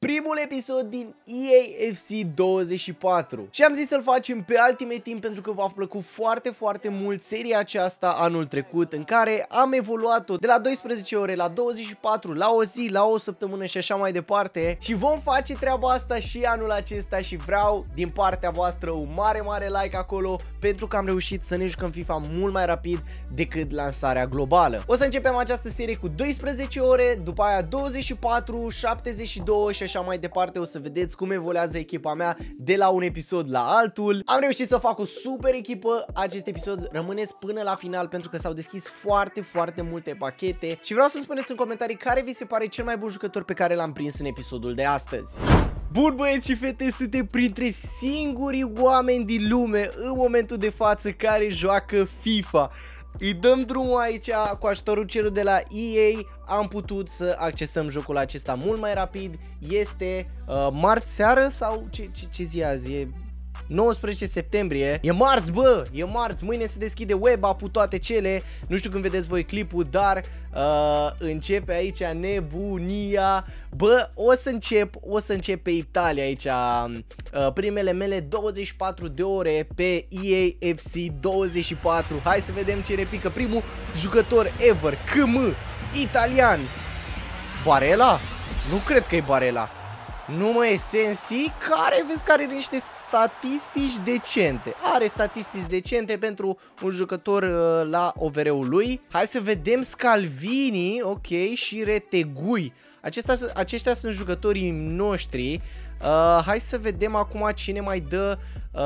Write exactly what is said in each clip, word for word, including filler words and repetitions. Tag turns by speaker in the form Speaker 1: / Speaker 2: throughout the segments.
Speaker 1: primul episod din E A F C douăzeci și patru. Și am zis să-l facem pe Ultimate Team pentru că v-a plăcut foarte, foarte mult seria aceasta anul trecut, în care am evoluat-o de la doisprezece ore la douăzeci și patru, la o zi, la o săptămână și așa mai departe. Și vom face treaba asta și anul acesta și vreau din partea voastră un mare, mare like acolo pentru că am reușit să ne jucăm FIFA mult mai rapid decât lansarea globală. O să începem această serie cu doisprezece ore, după aia douăzeci și patru, șaptezeci și doi și așa mai departe. O să vedeți cum evoluează echipa mea de la un episod la altul. Am reușit să fac o super echipă acest episod. Rămâneți până la final pentru că s-au deschis foarte, foarte multe pachete și vreau să spuneți în comentarii care vi se pare cel mai bun jucător pe care l-am prins în episodul de astăzi. Bun, băieți și fete, suntem printre singurii oameni din lume în momentul de față care joacă FIFA. Îi dăm drumul aici cu ajutorul celor de la E A. Am putut să accesăm jocul acesta mult mai rapid. Este uh, marți seară sau ce, ce, ce zi azi? E nouăsprezece septembrie. E marți, bă, e marți. Mâine se deschide web app, toate cele. Nu știu când vedeți voi clipul, dar uh, începe aici nebunia. Bă, o să încep, o să încep pe Italia aici uh, primele mele douăzeci și patru de ore pe E A F C douăzeci și patru. Hai să vedem ce ne pică primul jucător ever, C M, italian. Barella? Nu cred că e Barella. Nu mă, e Sensi, care vezi că are niște statistici decente. Are statistici decente pentru un jucător uh, la O V R-ul lui. Hai să vedem Scalvini, ok, și Retegui. Acestea, aceștia sunt jucătorii noștri. Uh, hai să vedem acum cine mai dă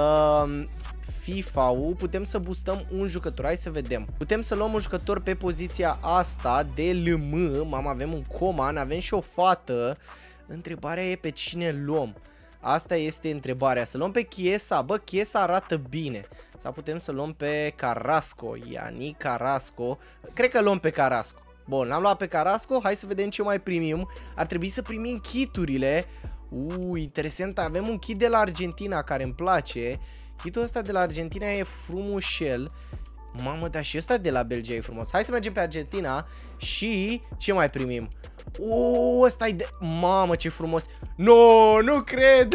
Speaker 1: uh, FIFA-ul. Putem să boostăm un jucător, hai să vedem. Putem să luăm un jucător pe poziția asta de L M. Mamă, avem un Coman, avem și o fată. Întrebarea e pe cine luăm. Asta este întrebarea. Să luăm pe Chiesa. Bă, Chiesa arată bine. Sau putem să luăm pe Carrasco. Iani Carrasco. Cred că luăm pe Carrasco. Bun, l-am luat pe Carrasco. Hai să vedem ce mai primim. Ar trebui să primim kiturile. Uuu, interesant. Avem un kit de la Argentina care îmi place. Kitul ăsta de la Argentina e frumușel. Mamă, dar și ăsta de la Belgia e frumos. Hai să mergem pe Argentina. Și ce mai primim? Uuu, ăsta e de... Mamă, ce frumos. No, nu cred.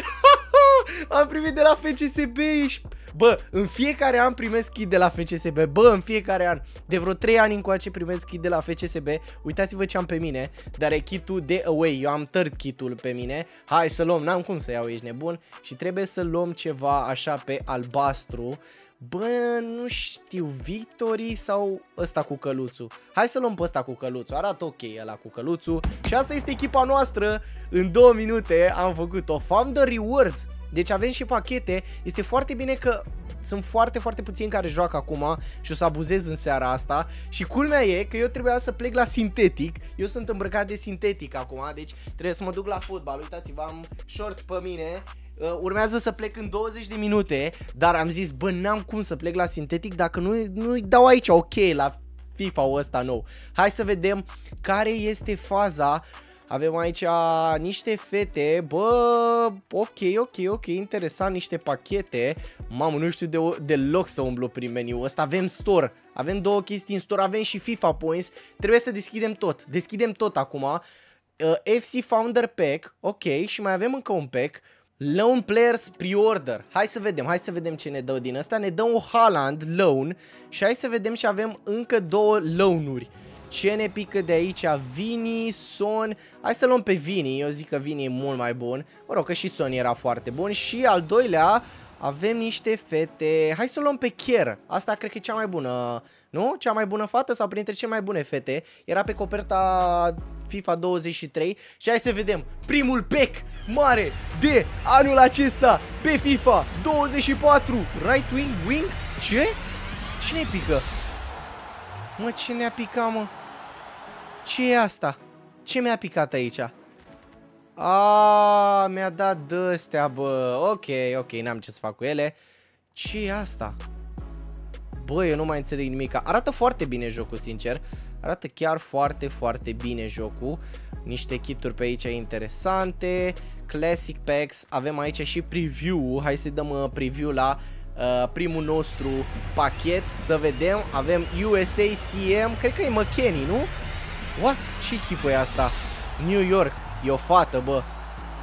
Speaker 1: Am primit de la F C S B. Bă, în fiecare an primesc kit de la F C S B. Bă, în fiecare an. De vreo trei ani încoace primesc kit de la F C S B. Uitați-vă ce am pe mine. Dar e kitul de away. Eu am third kitul pe mine. Hai să luăm, n-am cum să iau, ești nebun. Și trebuie să luăm ceva așa pe albastru. Bă, nu știu, Victory sau ăsta cu căluțul. Hai să luăm pe ăsta cu căluțul. Arată ok ăla cu căluțul. Și asta este echipa noastră. În două minute am făcut-o. Founder Rewards. Deci avem și pachete. Este foarte bine că sunt foarte, foarte puțini care joacă acum și o să abuzez în seara asta. Și culmea e că eu trebuia să plec la sintetic. Eu sunt îmbrăcat de sintetic acum, deci trebuie să mă duc la fotbal. Uitați-vă, am short pe mine. Uh, urmează să plec în douăzeci de minute, dar am zis, bă, n-am cum să plec la sintetic dacă nu, nu-i dau aici ok la FIFA-ul ăsta nou. Hai să vedem care este faza. Avem aici niște fete, bă, ok, ok, ok, interesant, niște pachete. Mamă, nu știu de, deloc să umblu prin meniu ăsta. Avem store, avem două chestii în store, avem și FIFA Points. Trebuie să deschidem tot, deschidem tot acum. uh, F C Founder Pack, ok, și mai avem încă un pack. Loan Players Pre-Order. Hai să vedem, hai să vedem ce ne dă din asta. Ne dă un Haaland Loan. Și hai să vedem și avem încă două loan-uri. Ce ne pică de aici? Vini, Son. Hai să luăm pe Vini, eu zic că Vini e mult mai bun. Mă rog că și Son era foarte bun. Și al doilea, avem niște fete. Hai să luăm pe Kier. Asta cred că e cea mai bună, nu? Cea mai bună fată sau printre cele mai bune fete. Era pe coperta FIFA douăzeci și trei. Și hai să vedem primul pack mare de anul acesta pe FIFA douăzeci și patru. Right wing, wing? Ce? Cine pică? Mă, ce ne-a picat, mă? Ce e asta? Ce mi-a picat aici? Aaaa, mi-a dat de-astea, bă. Ok, ok, n-am ce să fac cu ele. Ce e asta? Bă, eu nu mai înțeleg nimic. Arată foarte bine jocul, sincer. Arată chiar foarte, foarte bine jocul. Niște kituri pe aici interesante. Classic Packs. Avem aici și preview. Hai să dăm uh, preview la uh, primul nostru pachet. Să vedem. Avem U S A C M. Cred că e McKennie, nu? What? Ce echipă e asta? New York. E o fată, bă.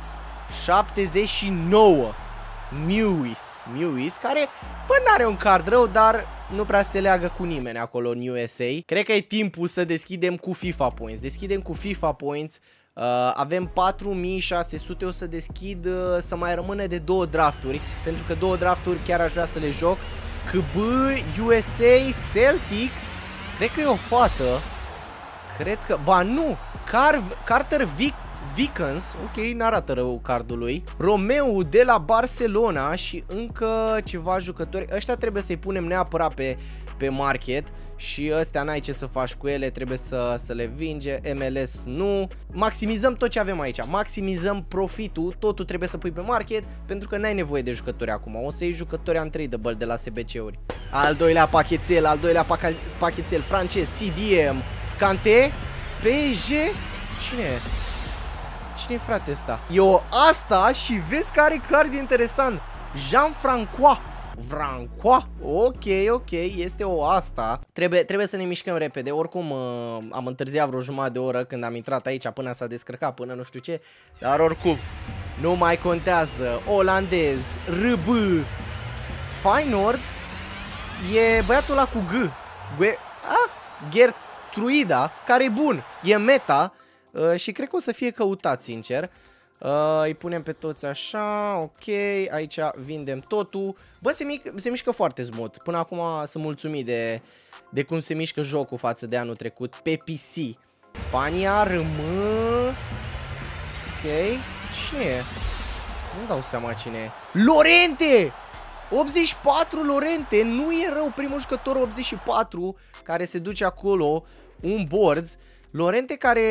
Speaker 1: șaptezeci și nouă. Mewis, Mewis, care, bă, n-are un card rău, dar nu prea se leagă cu nimeni acolo în U S A. Cred că e timpul să deschidem cu FIFA Points. Deschidem cu FIFA Points. Uh, avem patru mii șase sute, o să deschid uh, să mai rămână de două drafturi, pentru că două drafturi chiar aș vrea să le joc. C B, U S A, Celtic. Cred că e o fată. Cred că, ba nu, Car Carter Vic Vicens, ok, n-arată rău cardul lui. Romeo de la Barcelona și încă ceva jucători. Ăștia trebuie să-i punem neapărat pe, pe market. Și ăstea n-ai ce să faci cu ele, trebuie să, să le vinge. M L S nu. Maximizăm tot ce avem aici, maximizăm profitul. Totul trebuie să pui pe market, pentru că n-ai nevoie de jucători acum. O să iei jucători untradable de la S B C-uri. Al doilea pachetel, al doilea pachetel francez, C D M, Kanté, P S G. Cine e? Cine e, frate, ăsta? E o asta și vezi că are card interesant. Jean-Francois Francois. Ok, ok, este o asta. Trebuie, trebuie să ne mișcăm repede. Oricum uh, am întârziat vreo jumătate de oră când am intrat aici, până s-a descărcat, până nu știu ce. Dar oricum, nu mai contează. Olandez, R B, Feyenoord. E băiatul ăla cu G, Gue ah, Gertruida, care e bun. E meta uh, și cred că o să fie căutat, sincer. Uh, îi punem pe toți așa, ok, aici vindem totul. Bă, se, mic, se mișcă foarte smooth. Până acum sunt mulțumit de, de cum se mișcă jocul față de anul trecut pe P C. Spania, rămân. Ok, cine e? Nu dau seama cine e. Lorente! optzeci și patru Lorente, nu e rău, primul jucător optzeci și patru care se duce acolo, un boards. Lorente care...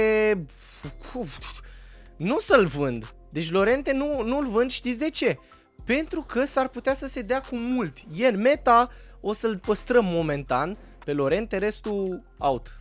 Speaker 1: Nu să-l vând. Deci Lorente nu, nu-l vând, știți de ce? Pentru că s-ar putea să se dea cu mult. E în meta, o să-l păstrăm momentan pe Lorente, restul out.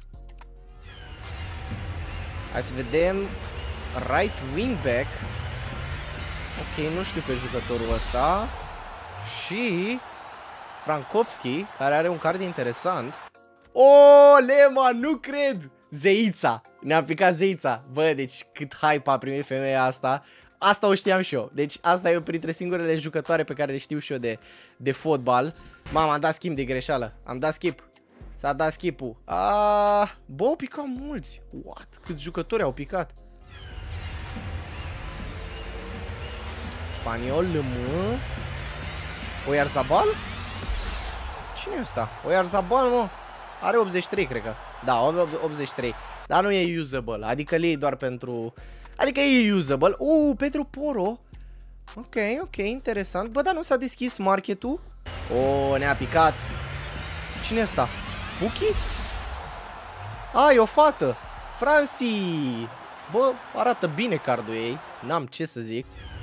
Speaker 1: Hai să vedem. Right wing back. Ok, nu știu pe jucătorul ăsta. Și Frankowski, care are un card interesant. Oh, Lema, nu cred! Zeița, ne-a picat Zeița. Bă, deci cât hype a primit femeia asta. Asta o știam și eu. Deci asta e printre singurele jucătoare pe care le știu și eu de, de fotbal. Mama, am dat schimb de greșeală. Am dat skip. S-a dat skip-ul. Ah, bă, au picat mulți. What? Câți jucători au picat? Spaniol, mă. Oyarzabal? Cine e ăsta? Oyarzabal, mă. Are optzeci și trei, cred că. Da, optzeci și trei. Dar nu e usable. Adică le iei doar pentru... Adică e usable. Uuu, Pedro Porro. Ok, ok, interesant. Bă, dar nu s-a deschis marketul? Oh, ne-a picat. Cine e ăsta? Buki? Ah, e o fată. Franci. Bă, arată bine cardul ei. N-am ce să zic.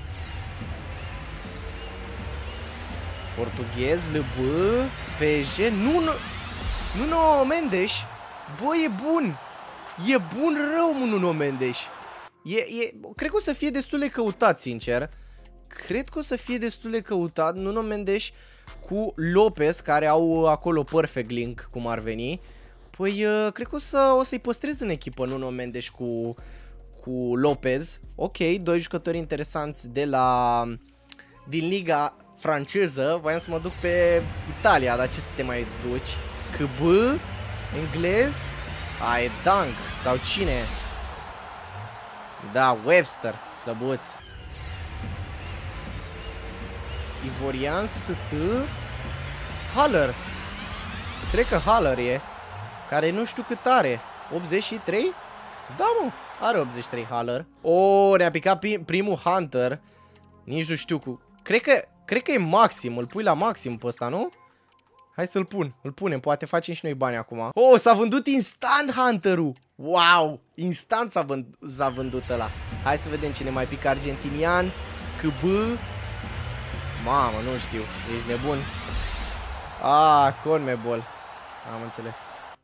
Speaker 1: Portughez, L B, P S G. Nu, nu... Nu, Nuno Mendes. Bă, e bun. E bun rău, Nuno Mendes. E, e, cred că o să fie destul de căutat, sincer. Cred că o să fie destul de căutat Nuno Mendes cu Lopez, care au acolo perfect link, cum ar veni. Păi, uh, cred că o, să, o să-i păstrez în echipă Nuno Mendes cu, cu Lopez. Ok, doi jucători interesanți de la... din liga franceză. Voiam să mă duc pe Italia, dar ce să te mai duci? C B, englez, ai Dunk sau cine? Da, Webster, slăbuț. Ivorian, S T, Haller. Cred că Haller e, care nu știu cât are. optzeci și trei? Da, mă, are optzeci și trei Haller. Oh, ne-a picat primul Hunter. Nici nu știu cu... Cred că, cred că e maxim, îl pui la maxim pe ăsta, nu? Hai să-l pun, îl punem, poate facem și noi bani acum. Oh, s-a vândut instant Hunter-ul. Wow, instant s-a vând vândut ăla. Hai să vedem cine mai pică argentinian. C B. Mamă, nu știu, ești nebun. Ah, Conmebol. Am înțeles.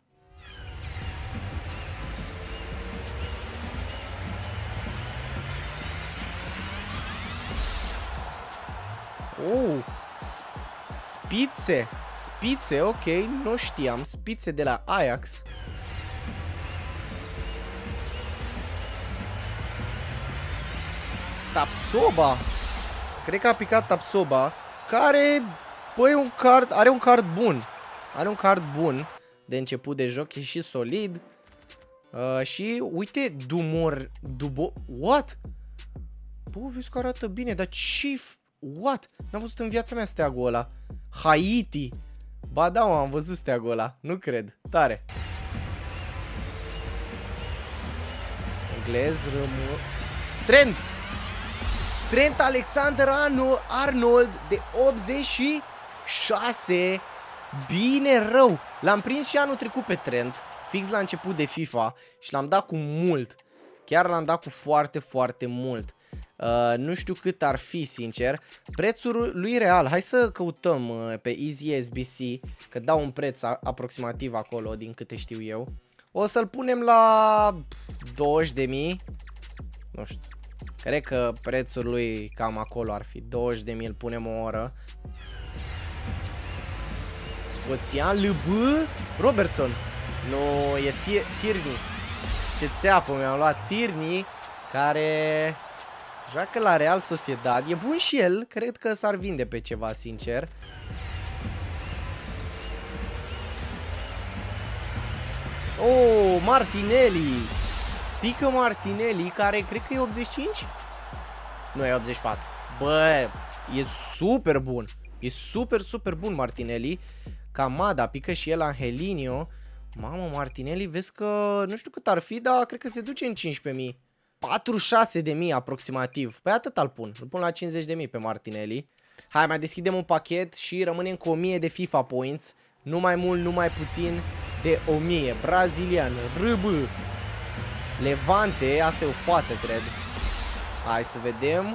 Speaker 1: Oh, Spițe. Spițe, ok, nu știam. Spițe de la Ajax. Tapsoba. Cred că a picat Tapsoba, care, băi, un card, are un card bun. Are un card bun de început de joc, e și solid. Uh, și, uite, Dumor... Dubo... What? Bă, vezi că arată bine, dar ce... What? N-am văzut în viața mea steagul ăla. Haiti. Ba da, mă, am văzut steagul ăla. Nu cred. Tare. Englez, rămân... Trent! Trent Alexander-Arnold de optzeci și șase. Bine rău. L-am prins și anul trecut pe Trent, fix la început de FIFA, și l-am dat cu mult. Chiar l-am dat cu foarte, foarte mult. Uh, nu știu cât ar fi, sincer. Prețul lui real, hai să căutăm uh, pe Easy S B C, că dau un preț aproximativ acolo, din câte știu eu. O să-l punem la douăzeci de mii. Nu știu. Cred că prețul lui cam acolo ar fi. douăzeci de mii îl punem o oră. Scoțian, L B, Robertson. Nu, e Tierney. Ce țeapă mi-am luat. Tierney, care joacă la Real Sociedad. E bun și el, cred că s-ar vinde pe ceva, sincer. Oh, Martinelli. Pică Martinelli, care cred că e optzeci și cinci? Nu, e optzeci și patru. Bă, e super bun. E super, super bun Martinelli. Camada, pică și el Angelinho. Mamă, Martinelli, vezi că nu știu cât ar fi, dar cred că se duce în cincisprezece mii. patruzeci și șase de mii aproximativ. Păi atât îl pun. Îl pun la cincizeci de mii pe Martinelli. Hai, mai deschidem un pachet și rămânem cu o mie de FIFA points. Nu mai mult, nu mai puțin de o mie. Brazilian, R B. Levante, asta e o fată, cred. Hai să vedem.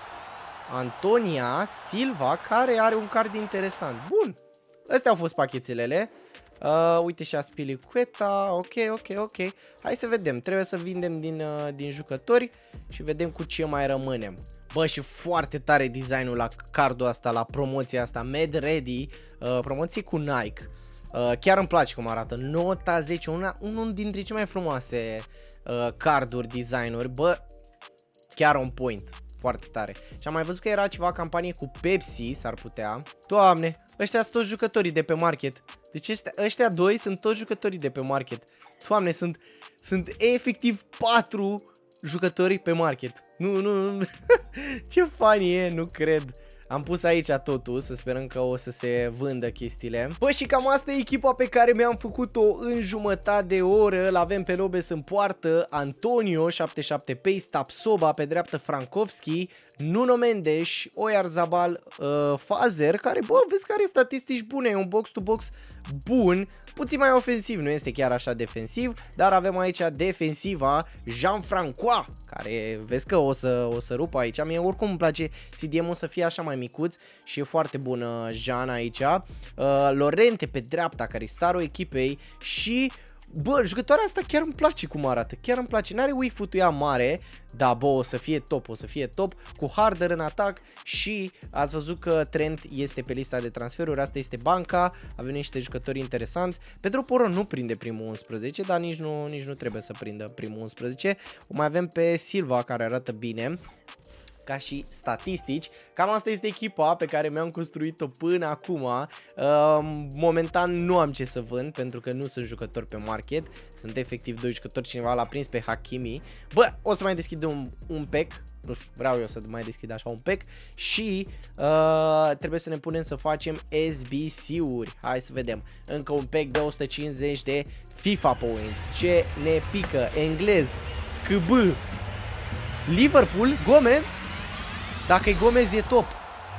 Speaker 1: Antonia Silva, care are un card interesant. Bun. Astea au fost pachetelele. Uh, uite și Aspilicueta. Ok, ok, ok. Hai să vedem. Trebuie să vindem din, uh, din jucători și vedem cu ce mai rămânem. Bă, și foarte tare designul la cardul asta, la promoția asta. Mad Ready. Uh, promoție cu Nike. Uh, chiar îmi place cum arată. Nota zece. Una, unul dintre cele mai frumoase uh, carduri, designuri. Bă, chiar on point. Foarte tare. Și am mai văzut că era ceva campanie cu Pepsi, s-ar putea. Doamne, ăștia sunt toți jucătorii de pe market. Deci ăștia, ăștia doi sunt toți jucătorii de pe market. Doamne, sunt, sunt efectiv patru jucători pe market. Nu, nu, nu. Ce funny e, nu cred. Am pus aici totul, să sperăm că o să se vândă chestiile. Bă, și cam asta e echipa pe care mi-am făcut-o în jumătate de oră. L-avem pe Lobes în poartă, Antonio, șaptezeci și șapte pace, Tapsoba, pe dreaptă Frankowski, Nuno Mendes, Oyarzabal, uh, Fazer, care, bă, vezi că are statistici bune, e un box-to-box bun, puțin mai ofensiv, nu este chiar așa defensiv, dar avem aici defensiva Jean-Francois, care vezi că o să, o să rupă aici. Mie oricum îmi place C D M-ul să fie așa mai micuț și e foarte bun uh, Jean aici. Uh, Lorente pe dreapta, care e starul echipei și... Bă, jucătoarea asta chiar îmi place cum arată, chiar îmi place, n-are weak foot-ul ea mare, dar bă, o să fie top, o să fie top, cu Harder în atac și ați văzut că Trent este pe lista de transferuri, asta este banca, avem niște jucători interesanți. Pedro Porro nu prinde primul unsprezece, dar nici nu, nici nu trebuie să prindă primul unsprezece, o mai avem pe Silva, care arată bine. Ca și statistici. Cam asta este echipa pe care mi-am construit-o până acum. Uh, momentan nu am ce să vând, pentru că nu sunt jucători pe market. Sunt efectiv doi jucători, cineva l-a prins pe Hakimi. Bă, o să mai deschid un, un pack. Nu știu, vreau eu să mai deschid așa un pack. Și uh, trebuie să ne punem să facem S B C-uri. Hai să vedem. Încă un pack de o sută cincizeci de FIFA points. Ce ne pică? Englez, C B, Liverpool, Gomez. Dacă e Gomez e top.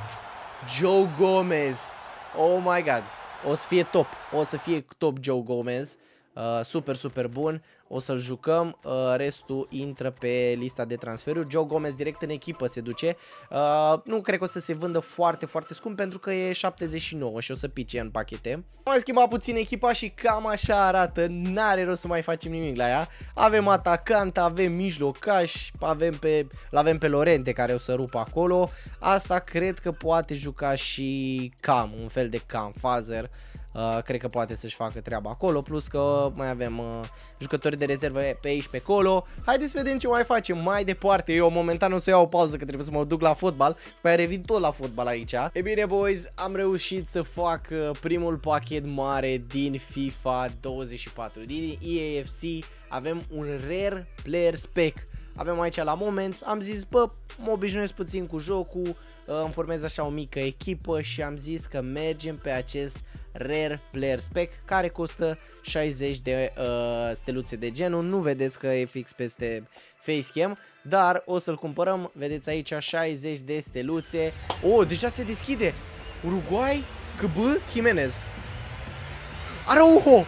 Speaker 1: Joe Gomez. Oh my god. O să fie top. O să fie top Joe Gomez. Uh, super, super bun. O să-l jucăm. Uh, restul intră pe lista de transferuri. Joe Gomez direct în echipă se duce. Uh, nu cred că o să se vândă foarte, foarte scump, pentru că e șaptezeci și nouă și o să pice în pachete. Am mai schimbat puțin echipa și cam așa arată. N-are rost să mai facem nimic la ea. Avem atacant, avem mijlocaș, avem pe, l-avem pe Lorente, care o să rupă acolo. Asta cred că poate juca și Cam, un fel de Cam, Fazer. Uh, cred că poate să-și facă treaba acolo, plus că mai avem uh, jucători de rezervă pe aici, pe acolo. Haideți să vedem ce mai facem mai departe. Eu momentan o să iau o pauză că trebuie să mă duc la fotbal, pe aia revin tot la fotbal aici. E bine, boys, am reușit să fac primul pachet mare din FIFA douăzeci și patru. Din E A F C avem un Rare Player Spec. Avem aici la Moments, am zis, bă, mă obișnuiesc puțin cu jocul, îmi formez așa o mică echipă și am zis că mergem pe acest Rare Player Spec care costă șaizeci de uh, steluțe de genul. Nu vedeți că e fix peste facecam, dar o să-l cumpărăm. Vedeți aici șaizeci de steluțe. Oh, deja se deschide. Uruguay, C B, Jimenez. Araujo!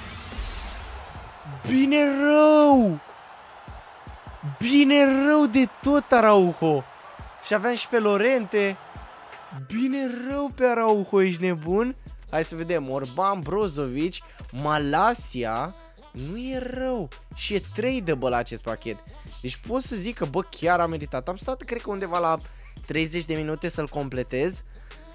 Speaker 1: Bine rău! Bine rău de tot Araujo. Și aveam și pe Lorente. Bine rău pe Araujo, ești nebun? Hai să vedem, Orban, Brozovic, Malasia. Nu e rău. Și e tradable la acest pachet. Deci pot să zic că, bă, chiar a meritat. Am stat, cred că undeva la treizeci de minute să-l completez.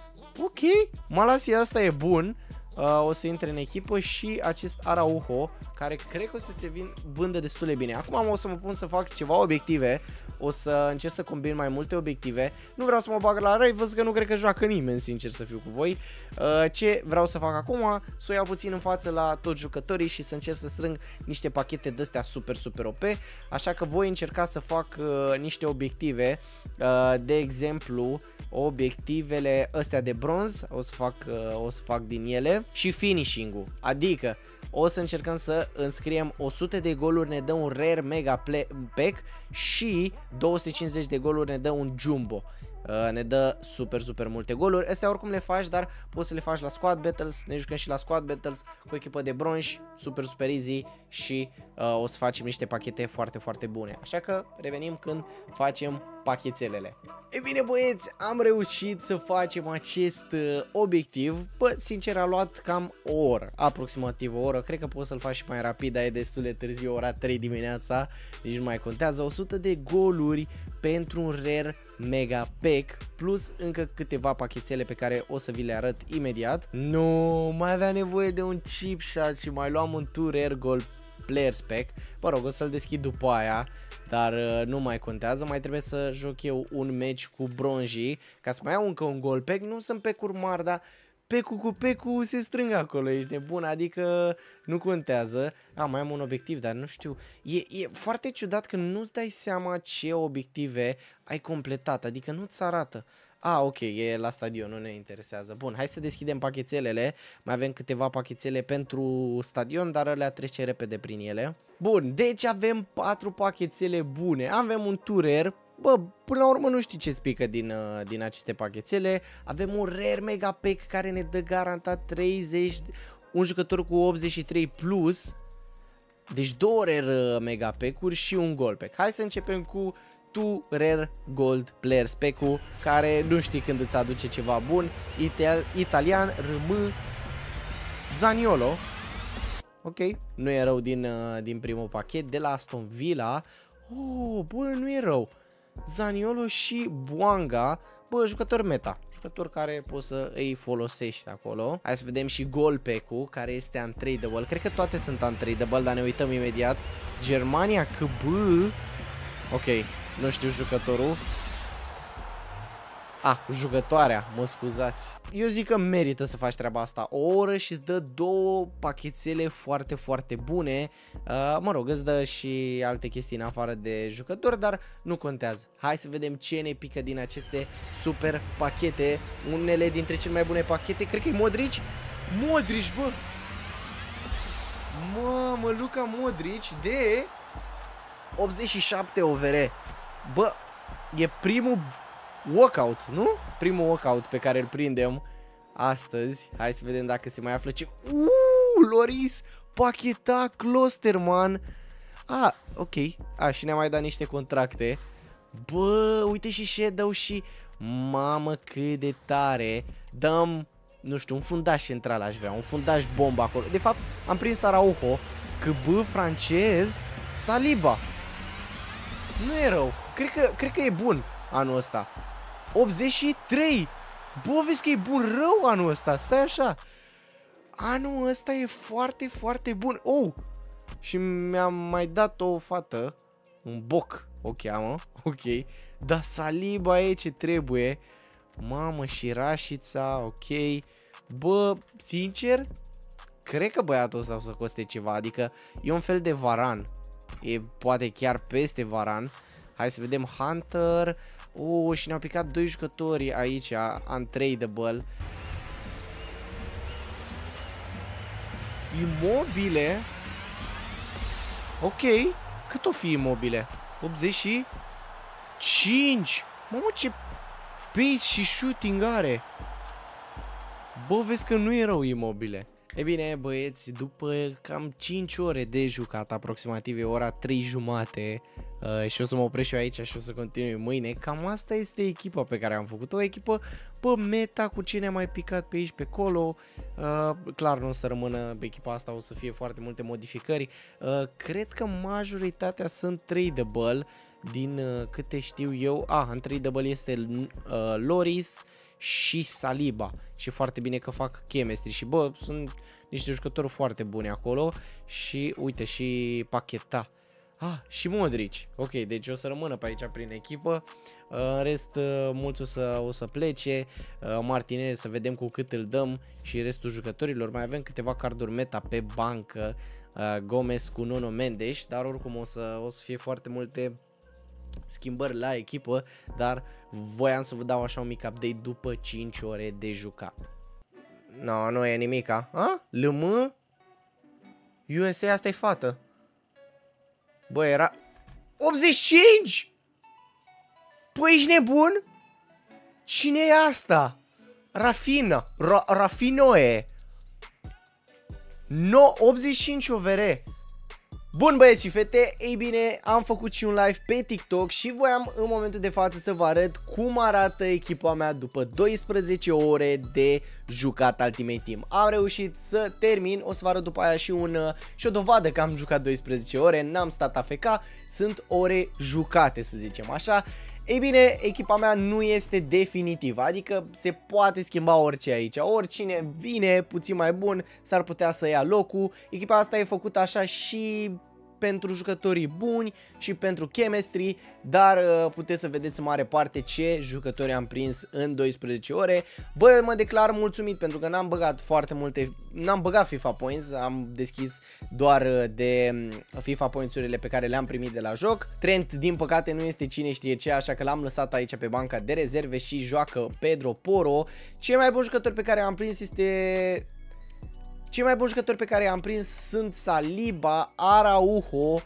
Speaker 1: Ok, Malasia asta e bun. Uh, o să intre în echipă și acest Araujo, care cred că o să se vin, vândă destul de bine. Acum o să mă pun să fac ceva obiective. O să încerc să combin mai multe obiective. Nu vreau să mă bag la răi, văd că nu cred că joacă nimeni, sincer să fiu cu voi. uh, Ce vreau să fac acum? Să o iau puțin în față la toți jucătorii și să încerc să strâng niște pachete de-astea super super O P. Așa că voi încerca să fac uh, niște obiective. uh, De exemplu, obiectivele astea de bronz. O să fac, uh, o să fac din ele. Și finishing-ul, adică o să încercăm să înscriem o sută de goluri, ne dă un Rare Mega Pack și două sute cincizeci de goluri ne dă un Jumbo. Uh, ne dă super super multe goluri. Astea oricum le faci, dar poți să le faci la Squad Battles. Ne jucăm și la Squad Battles cu echipă de bronz, super super easy și uh, o să facem niște pachete foarte foarte bune. Așa că revenim când facem pachetelele. E bine, băieți, am reușit să facem acest uh, obiectiv. Bă, sincer a luat cam o oră, aproximativ o oră. Cred că poți să-l faci și mai rapid, dar e destul de târziu, ora trei dimineața, deci nu mai contează. o sută de goluri pentru un Rare Mega Pack plus încă câteva pachetele pe care o să vi le arăt imediat. Nu, mai avea nevoie de un chip shot și mai luam un two Rare Gold Player Spec. Mă rog, o să-l deschid după aia, dar uh, nu mai contează. Mai trebuie să joc eu un match cu bronzii ca să mai iau încă un Gold Pack. Nu sunt pecuri mari, dar pecul cu pecul se strâng acolo, ești nebun, adică nu contează. A, mai am un obiectiv, dar nu știu. E, e foarte ciudat că nu-ți dai seama ce obiective ai completat, adică nu-ți arată. A, ok, e la stadion, nu ne interesează. Bun, hai să deschidem pachetelele. Mai avem câteva pachetele pentru stadion, dar alea trece repede prin ele. Bun, deci avem patru pachetele bune. Avem un two Rare. Bă, până la urmă nu știu ce spică din, uh, din aceste pachetele. Avem un Rare Mega Pack care ne dă garantat treizeci, un jucător cu optzeci și trei plus. Deci două Rare Mega Pack-uri și un Gold Pack. Hai să începem cu two Rare Gold Player Spec-ul, care nu știi când îți aduce ceva bun. Ital Italian, R M, Zaniolo. Ok, nu e rău din, uh, din primul pachet. De la Aston Villa. Oh, bă, nu e rău. Zaniolo și Bouanga. Bă, jucător meta. Jucător care poți să îi folosești acolo. Hai să vedem și Gold Pack-ul, care este untradable. Cred că toate sunt untradable, dar ne uităm imediat. Germania, C B. Ok, nu știu jucătorul. Ah, jucătoarea, mă scuzați. Eu zic că merită să faci treaba asta. O oră și îți dă două pachetele foarte, foarte bune. uh, Mă rog, îți dă și alte chestii în afară de jucători, dar nu contează. Hai să vedem ce ne pică din aceste super pachete. Unele dintre cele mai bune pachete, cred că e Modric. Modric, bă. Mamă, Luka Modric de optzeci și șapte O V R. Bă, e primul walkout, nu? Primul walkout pe care îl prindem astăzi. Hai să vedem dacă se mai află ce... Uuu, Loris, pacheta Klosterman. Ah, ok. Ah, și ne-a mai dat niște contracte. Bă, uite și Shadow și... Mamă, cât de tare. Dăm, nu știu, un fundaș central aș vrea. Un fundaș bombă acolo. De fapt, am prins Araujo. C B francez, Saliba. Nu e rău. Cred că, cred că e bun anul ăsta. optzeci și trei. Bă, vezi că e bun rău anul ăsta. Stai așa. Anul ăsta e foarte, foarte bun. Oh, și mi-a mai dat o fată, un boc o cheamă, ok, dar Saliba e ce trebuie. Mamă, și Rașița, ok. Bă, sincer, cred că băiatul ăsta o să coste ceva, adică e un fel de Varan. E poate chiar peste Varan. Hai să vedem Hunter. Oh, și ne-au picat doi jucători aici, untradable. Imobile. Ok, cât o fi imobile? optzeci și cinci. Mamă, ce pace și shooting are. Bă, vezi că nu erau imobile. E bine, băieți, după cam cinci ore de jucat, aproximativ e ora trei jumate, uh, și o să mă opresc și eu aici și o să continui mâine. Cam asta este echipa pe care am făcut-o, o echipă pe meta cu ce ne-a mai picat pe aici, pe acolo. Uh, clar nu o să rămână pe echipa asta, o să fie foarte multe modificări. Uh, cred că majoritatea sunt tradable, din uh, câte știu eu. Ah, untradable este uh, Loris și Saliba, și foarte bine că fac chemistry și bă, sunt niște jucători foarte buni acolo. Și uite, și Pacheta, ah, și Modric, ok, deci o să rămână pe aici prin echipă. În rest, mulți o să, o să plece. Martinez, să vedem cu cât îl dăm, și restul jucătorilor. Mai avem câteva carduri meta pe bancă, Gomez cu Nuno Mendes, dar oricum o să, o să fie foarte multe schimbări la echipă, dar voiam să vă dau așa un mic update după cinci ore de jucat. No, nu e nimica. A? L M? U S A, asta e fată. Bă, era optzeci și cinci! Păi, ești nebun? Cine e asta? Rafina. Ra Rafinoe. No, optzeci și cinci O V R. Bun, băieți și fete, ei bine, am făcut și un live pe TikTok și voiam în momentul de față să vă arăt cum arată echipa mea după douăsprezece ore de jucat Ultimate Team. Am reușit să termin, o să vă arăt după aia și, un, și o dovadă că am jucat douăsprezece ore, n-am stat A F K, sunt ore jucate, să zicem așa. Ei bine, echipa mea nu este definitivă, adică se poate schimba orice aici. Oricine vine puțin mai bun s-ar putea să ia locul. Echipa asta e făcută așa și pentru jucătorii buni și pentru chemistry, dar uh, puteți să vedeți în mare parte ce jucători am prins în douăsprezece ore. Bă, mă declar mulțumit pentru că n-am băgat foarte multe, n-am băgat FIFA Points, am deschis doar de FIFA Points-urile pe care le-am primit de la joc. Trent, din păcate, nu este cine știe ce, așa că l-am lăsat aici pe banca de rezerve și joacă Pedro Porro. Cei mai buni jucători pe care am prins este... Cei mai buni jucători pe care i-am prins sunt Saliba, Araujo, uh,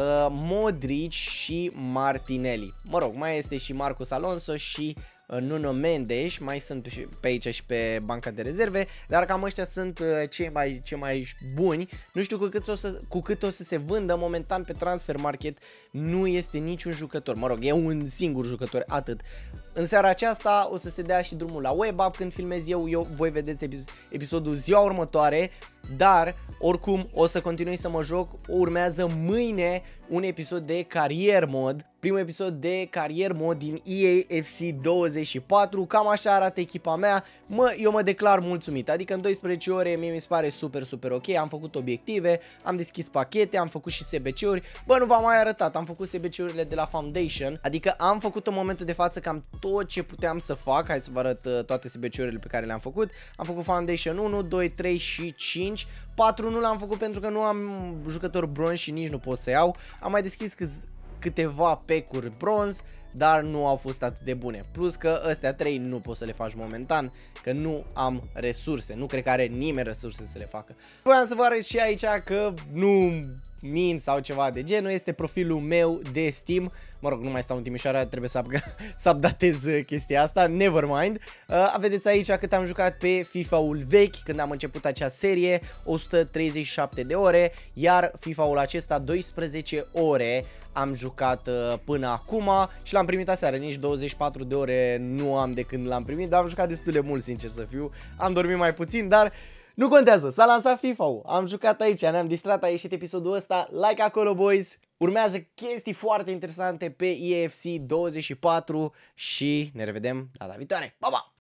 Speaker 1: Modric și Martinelli. Mă rog, mai este și Marcos Alonso și uh, Nuno Mendes, mai sunt pe aici și pe banca de rezerve, dar cam ăștia sunt uh, cei, mai, cei mai buni. Nu știu cu cât, o să, cu cât o să se vândă momentan pe Transfer Market, nu este niciun jucător, mă rog, e un singur jucător, atât. În seara aceasta o să se dea și drumul la WebUp când filmez eu, eu voi vedeți episodul ziua următoare, dar oricum o să continui să mă joc. Urmează mâine un episod de Career Mod, primul episod de Career Mod din E A F C douăzeci și patru, cam așa arată echipa mea. Mă, eu mă declar mulțumit, adică în douăsprezece ore mie mi se pare super super ok, am făcut obiective, am deschis pachete, am făcut și S B C-uri, bă, nu v-am mai arătat, am făcut S B C-urile de la Foundation, adică am făcut în momentul de față cam tot ce puteam să fac. Hai să vă arăt uh, toate S B C-urile pe care le-am făcut. Am făcut Foundation unu, doi, trei și cinci, patru nu l-am făcut pentru că nu am jucător bronz și nici nu pot să iau, am mai deschis câteva pecuri bronz, dar nu au fost atât de bune. Plus că astea trei nu poți să le faci momentan, că nu am resurse. Nu cred că are nimeni resurse să le facă. Voiam să vă arăt și aici că nu mint sau ceva de genul. Este profilul meu de Steam. Mă rog, nu mai stau în Timișoara, trebuie să, să updatez chestia asta, never mind. Uh, vedeți aici cât am jucat pe FIFA-ul vechi, când am început acea serie, o sută treizeci și șapte de ore, iar FIFA-ul acesta douăsprezece ore am jucat uh, până acum și l-am primit aseară, nici douăzeci și patru de ore nu am de când l-am primit, dar am jucat destul de mult, sincer să fiu, am dormit mai puțin, dar... Nu contează, s-a lansat FIFA-ul, am jucat aici, ne-am distrat, a ieșit episodul ăsta, like acolo, boys! Urmează chestii foarte interesante pe E A F C douăzeci și patru și ne revedem data viitoare, pa, pa!